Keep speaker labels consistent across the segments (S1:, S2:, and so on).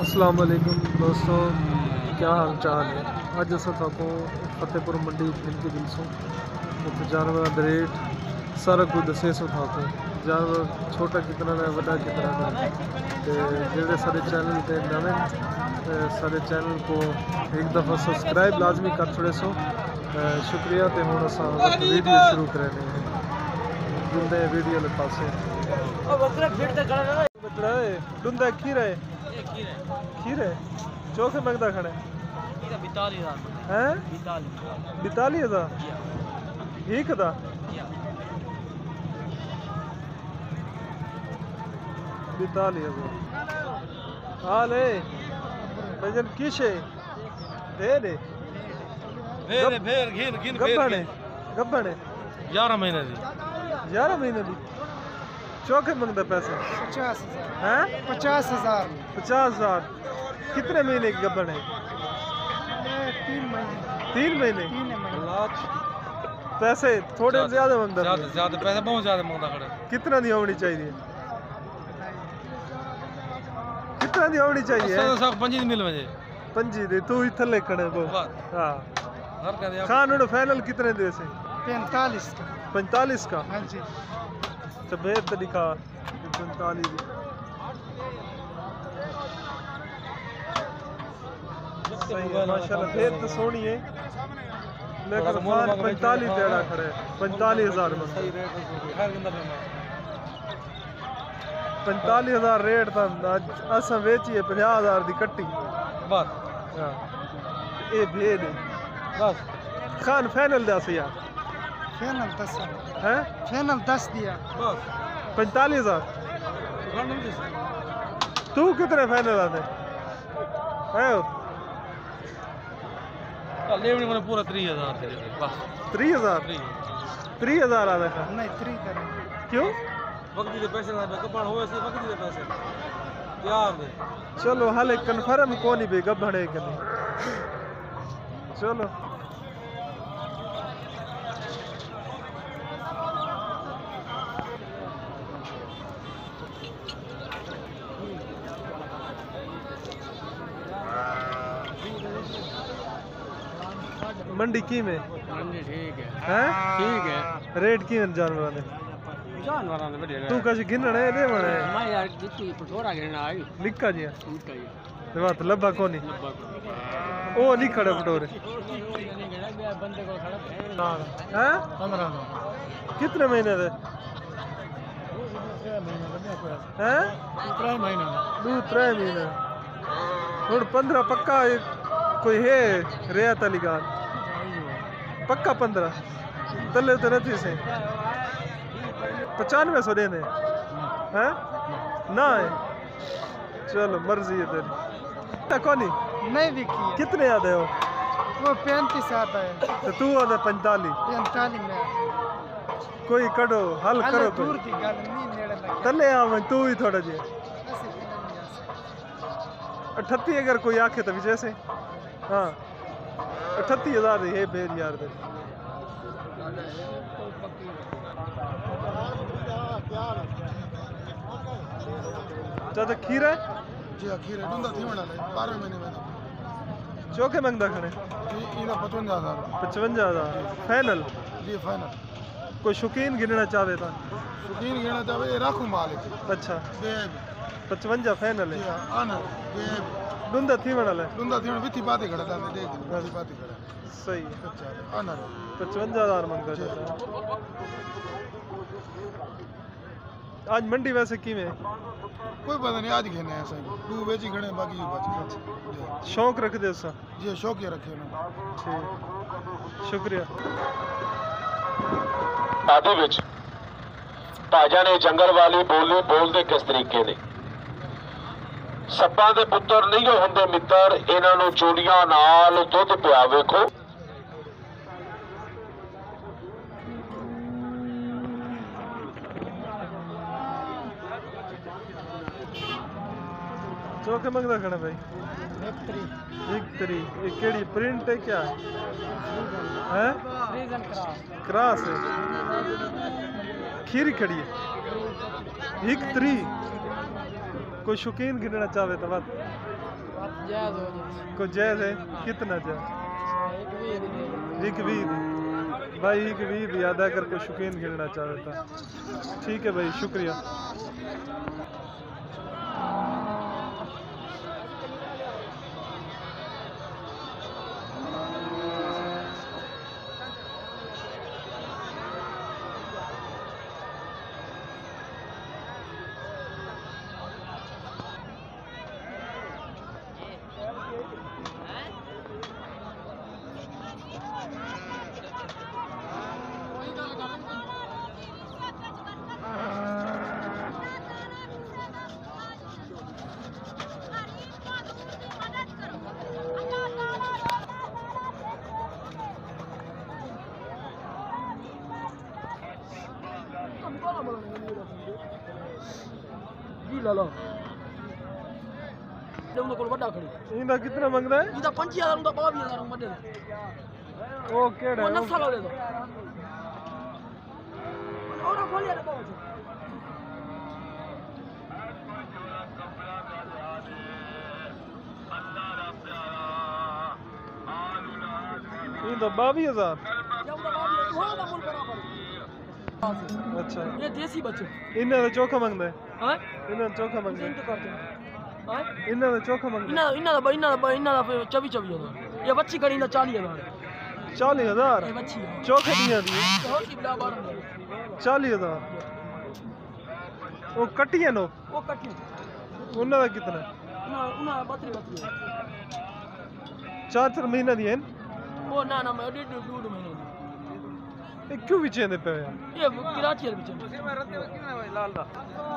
S1: अस्सलाम वालेकुम दोस्तों, क्या हाल चाल है। अज अस फतेहपुर मंडी जिनके दिल सो जानवर का रेट सारा कुछ दसे सो था जानवर छोटा कितना है बड़ा कितना है। जेडे सारे चैनल पे नवे सारे चैनल को एक दफ़ा सब्सक्राइब लाजमी कर छोड़े सो शुक्रिया। तो हूँ अस वीडियो शुरू करें जुलते वीडियो के पासे डूंदा खीरा है खीरे चौके मंगता खड़े हैं 42,000 एक दा 42,000 हाल है भजन किश है दे दे गब्बने
S2: 11 महीने दी
S1: 11 महीने दी चौके मंगता पैसे 50,000 कितने महीने की गब्बन है 3 महीने पैसे थोड़े ज्यादा मंगता
S2: ज्यादा पैसे बहुत ज्यादा मंगता खड़े
S1: कितना दी होनी चाहिए कितना दी होनी चाहिए
S2: सब 25 मिल मुझे
S1: 25 दे तू इधर ले खड़े वो हां खान उड़ फाइनल कितने दे से 45 का हां जी तो बेहतर दिखा 45 दी सही है माशाल्लाह फिर तो सोनी है लेकिन खान 45 देड़ा खड़े 45,000 में 45,000 रेट था अस बेची है 50,000 दी कट्टी
S2: बस
S1: हां ये भेद
S2: बस
S1: खान फाइनल दस यार
S3: फाइनल 10
S1: हैं
S3: फाइनल 10 दिया
S2: बस
S1: 45,000 तू कितने फाइनल आते है
S2: लेवनी मैंने पूरा 30,000 दे दे बस
S1: 30,000 आते का
S3: नहीं 3 करें
S1: क्यों
S2: वक्ती दे पैसे ना कपान होए से वक्ती दे पैसे यार दे
S1: चलो हाले कन्फर्म कोनी बे गबड़े के नहीं चलो मंडी की में
S2: मंडी ठीक है
S1: हैं
S2: ठीक है
S1: रेट की में जानवर ने
S2: बढ़िया
S1: तू कछ गिनने दे बने
S2: मैं यार जितनी थोड़ा गिनना आई
S1: लिखा जी
S2: ठीक है
S1: ते बात लब्बा कोनी ओ नहीं खड़े पटोरे
S2: बंदे को खड़ा
S1: हैं
S2: 15
S1: कितने महीने दे हैं
S2: 3 महीने
S1: 2-3 महीने हुन 15 पक्का कोई है रियायत वाली गाल पक्का 15 तले तो नहीं से 95 देने हैं ना है चलो मर्जी है तेरी कोनी
S3: नहीं बिकी है
S1: कितने आते हो
S3: वो 35 आता है
S1: तो तू आते 45
S3: में
S1: कोई करो हल करो
S3: दूर की गल नहीं नेड़े लगे
S1: तले आ तू ही थोड़ा जी 38 अगर कोई आखे तो विजय से हाँ 38,000 है बेर यार दे चाचा खीरा
S3: जी खीर डूंदा थी वाला 12 महीने में
S1: चौके मंगदा खड़े
S3: इना
S1: 55,000 फाइनल
S3: जी फाइनल
S1: कोई शौकीन गिनना चाहे तो
S3: शौकीन गिना चाहे ये राखू माल है
S1: अच्छा
S3: बेब
S1: 55 फाइनल है
S3: आना बेब
S1: डूंदा थी वाला
S3: डूंदा थी विथी बातें खड़ा था देख विथी बातें खड़ा
S1: सही
S3: अच्छा आना
S1: 55,000 मंगदा चाचा आज मंडी वैसे की में
S3: कोई पता नहीं आज घेने ऐसा ही तू बेची घने बाकी यू बच
S1: शौक रख दे सा
S3: जी शौक ही रखे ना
S1: ठीक शुक्रिया
S4: आदि विच भाजा ने जंगल वाली बोली बोलते किस तरीके ने सप्पां दे पुत्तर नहीं होंदे मित्र इन्हां नूं चोड़ियां नाल दुध पिया वेखो
S1: चौके मंगदा खड़ा भाई एक तरी ये केड़ी प्रिंट है क्या है क्रॉस है खीरी खड़ी है एक तरी कोई शौकीन गिनना चाहे तो बात
S5: जायज हो जाए।
S1: को जायज है कितना जायज? एक भी भाई एक भी अदा करके शौकीन गिनना चाह था। ठीक है भाई शुक्रिया।
S5: जी ला लो उन को बड़ा खड़ी
S1: इंदा कितना मंगदा है?
S5: इदा 5000 उंदा 22000 मडे
S1: ओ केड़ा
S5: वो
S1: है?
S5: नसा लो ले दो और खोलिया रे बाबू
S1: इंदा 22000। अच्छा
S5: ये देसी बच्चे
S1: इन्हें तो चोखा मंगदा है।
S5: हां
S1: इन्हें चोखा मंगदा है।
S5: हां
S1: इन्हें तो चोखा मंगदा है।
S5: इन्ना दा 24 ये बच्ची करी ना 40000
S1: 40000
S5: ये बच्ची
S1: चोखे दिया दी
S5: और की बला बार
S1: 40000 वो कटिया नो
S5: वो कटी
S1: उन्हें का कितना?
S5: ना 32
S1: 4 महीना दिए हैं।
S5: वो ना मैं 2 महीने
S1: ये क्यों बिचे दे पे यार?
S5: ये किराची है बिचे
S2: लाल दा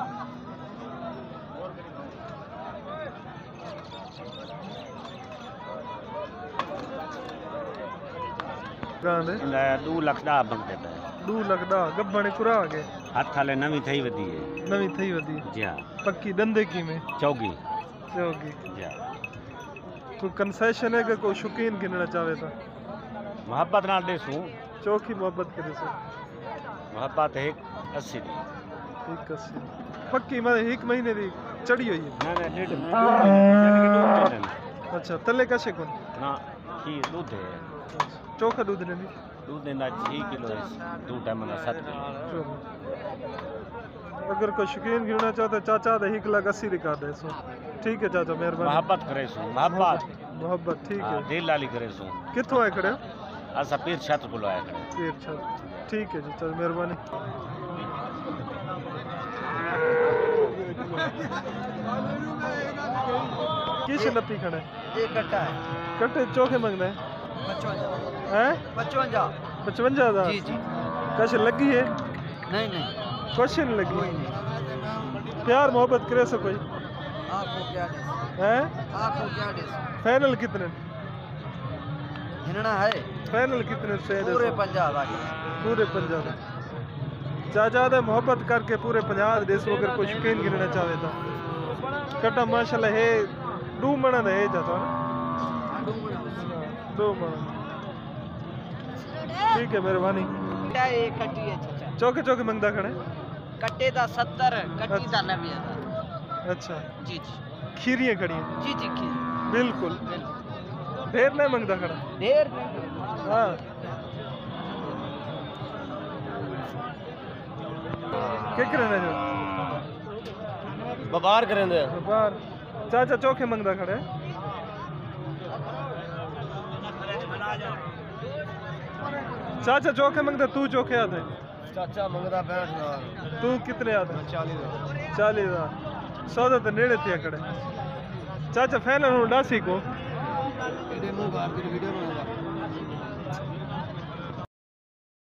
S1: गांदे
S6: 2 लाख दा बनते पे
S1: 2 लाख दा गब्बणे कुरा आ गए
S6: हथ वाले नवी थई वधी है
S1: नवी थई वदी
S6: जी हां
S1: पक्की दंदे की में
S6: चौगी
S1: होगी।
S6: जी हां
S1: कोई कंसेशन है कि कोई शौकीन गिनना चाहे तो
S6: मोहब्बत नाल देसू
S1: चौकी मोहब्बत करे से
S6: मोहब्बत है 80 दी
S1: ठीक है पक्की मतलब 1 महीने दी चढ़ी हुई है।
S6: ना 1.5
S1: अच्छा तले कैसे कौन
S6: ना की दूध है
S1: चोखा दूध लेनी
S6: दूध देना 6 किलो 2 टाइम ना 7 किलो
S1: चलो। अगर कोई शौकीन गिनना चाहता है चाचा तो 1,80,000 दिखा दे सो। ठीक है चाचा मेहरबानी।
S6: मोहब्बत करे सू मोहब्बत
S1: मोहब्बत ठीक है।
S6: दिल लाली करे सू
S1: कित्थों आए खड़े हो?
S6: असा पीर छत को आया करे
S1: पीर छत ठीक है जी चल मेहरबानी। किस नपी खड़े
S5: ये कट्टा है
S1: कट्टे चोखे मंगना है
S5: 55
S1: हैं 55,000
S5: जी जी
S1: कैसे लगी है?
S5: नहीं
S1: क्वेश्चन लगी प्यार मोहब्बत करे सो कोई
S5: आपको क्या दे
S1: हैं?
S5: आपको क्या दे
S1: फाइनल कितने?
S5: हिनना है
S1: फाइनल कितने से दे
S5: पूरे
S1: सो?
S5: 50 आगे
S1: पूरे 50 चाचा दे मोहब्बत करके पूरे 50 दे सो। अगर कोई शौकीन गिनना चाहे तो कटा माशाल्लाह है 2 मणा है चाचा ना 2 मणा ठीक है मेहरबानी।
S5: एक कट्टी है चाचा
S1: चौके चौके मंगदा खड़े
S5: कट्टे दा 70 कट्टी दा 90
S1: अच्छा
S5: जी जी
S1: खीरियाँ खड़ी हैं
S5: जी जी की
S1: बिल्कुल ढेर नहीं मंगदा खड़ा
S5: ढेर
S1: हाँ क्या करना जो
S6: व्यापार करेंदे
S1: बाहर चाचा चौके मंगदा खड़े चाचा चौके मंगदा तू चौके आते
S3: चाचा मंगदा 65,000
S1: तू कितने आते
S3: 40,000
S1: 40,000 सौदा तो नेड़े थे खड़े चाचा फाइनल हूँ 80 को
S3: एडे मुंह बाहर की वीडियो बनाऊंगा